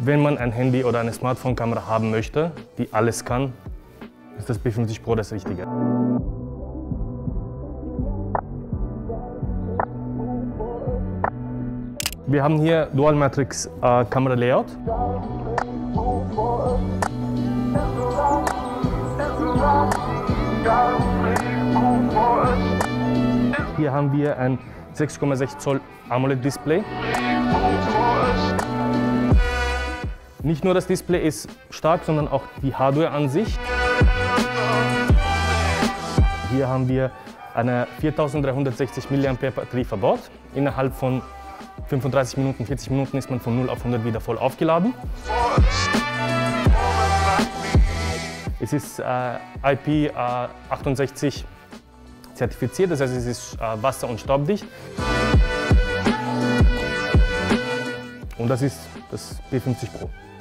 Wenn man ein Handy oder eine Smartphone-Kamera haben möchte, die alles kann, ist das P50 Pro das Richtige. Wir haben hier Dual Matrix Kamera Layout. Hier haben wir ein 6,6 Zoll AMOLED Display. Nicht nur das Display ist stark, sondern auch die Hardware an sich. Hier haben wir eine 4360 mAh Batterie verbaut. Innerhalb von 35 Minuten, 40 Minuten ist man von 0 auf 100 wieder voll aufgeladen. Es ist IP68 zertifiziert, das heißt, es ist wasser- und staubdicht. Und das ist das P50 Pro.